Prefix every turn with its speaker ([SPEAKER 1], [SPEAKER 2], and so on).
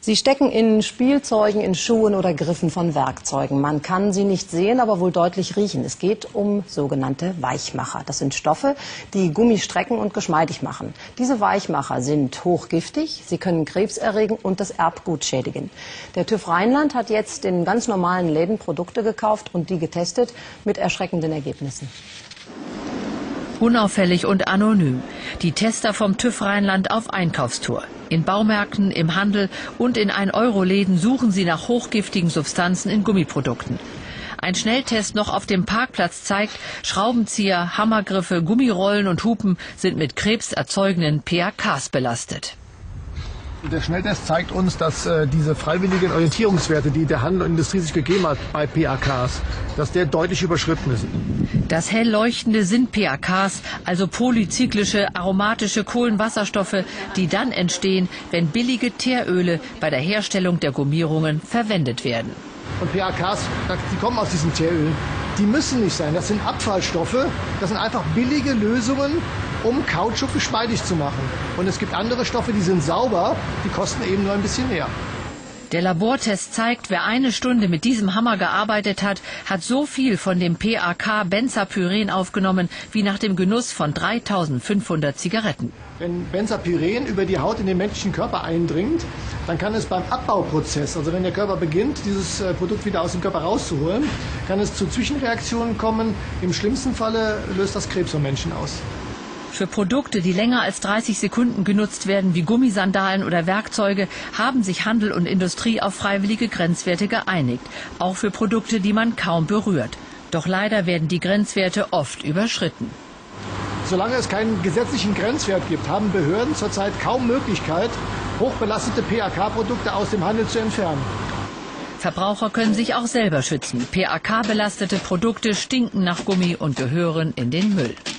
[SPEAKER 1] Sie stecken in Spielzeugen, in Schuhen oder Griffen von Werkzeugen. Man kann sie nicht sehen, aber wohl deutlich riechen. Es geht um sogenannte Weichmacher. Das sind Stoffe, die Gummi strecken und geschmeidig machen. Diese Weichmacher sind hochgiftig, sie können Krebs erregen und das Erbgut schädigen. Der TÜV Rheinland hat jetzt in ganz normalen Läden Produkte gekauft und die getestet mit erschreckenden Ergebnissen.
[SPEAKER 2] Unauffällig und anonym. Die Tester vom TÜV Rheinland auf Einkaufstour. In Baumärkten, im Handel und in 1-Euro-Läden suchen sie nach hochgiftigen Substanzen in Gummiprodukten. Ein Schnelltest noch auf dem Parkplatz zeigt, Schraubenzieher, Hammergriffe, Gummirollen und Hupen sind mit krebserzeugenden PAKs belastet.
[SPEAKER 3] Der Schnelltest zeigt uns, dass diese freiwilligen Orientierungswerte, die der Handel und Industrie sich gegeben hat bei PAKs, dass der deutlich überschritten ist.
[SPEAKER 2] Das hell leuchtende sind PAKs, also polyzyklische aromatische Kohlenwasserstoffe, die dann entstehen, wenn billige Teeröle bei der Herstellung der Gummierungen verwendet werden.
[SPEAKER 3] Und PAKs, die kommen aus diesen Teerölen, die müssen nicht sein. Das sind Abfallstoffe, das sind einfach billige Lösungen, um Kautschuk geschmeidig zu machen. Und es gibt andere Stoffe, die sind sauber, die kosten eben nur ein bisschen mehr.
[SPEAKER 2] Der Labortest zeigt, wer 1 Stunde mit diesem Hammer gearbeitet hat, hat so viel von dem PAK Benzapyren aufgenommen, wie nach dem Genuss von 3500 Zigaretten.
[SPEAKER 3] Wenn Benzapyren über die Haut in den menschlichen Körper eindringt, dann kann es beim Abbauprozess, also wenn der Körper beginnt, dieses Produkt wieder aus dem Körper rauszuholen, kann es zu Zwischenreaktionen kommen. Im schlimmsten Falle löst das Krebs am Menschen aus.
[SPEAKER 2] Für Produkte, die länger als 30 Sekunden genutzt werden, wie Gummisandalen oder Werkzeuge, haben sich Handel und Industrie auf freiwillige Grenzwerte geeinigt. Auch für Produkte, die man kaum berührt. Doch leider werden die Grenzwerte oft überschritten.
[SPEAKER 3] Solange es keinen gesetzlichen Grenzwert gibt, haben Behörden zurzeit kaum Möglichkeit, hochbelastete PAK-Produkte aus dem Handel zu entfernen.
[SPEAKER 2] Verbraucher können sich auch selber schützen. PAK-belastete Produkte stinken nach Gummi und gehören in den Müll.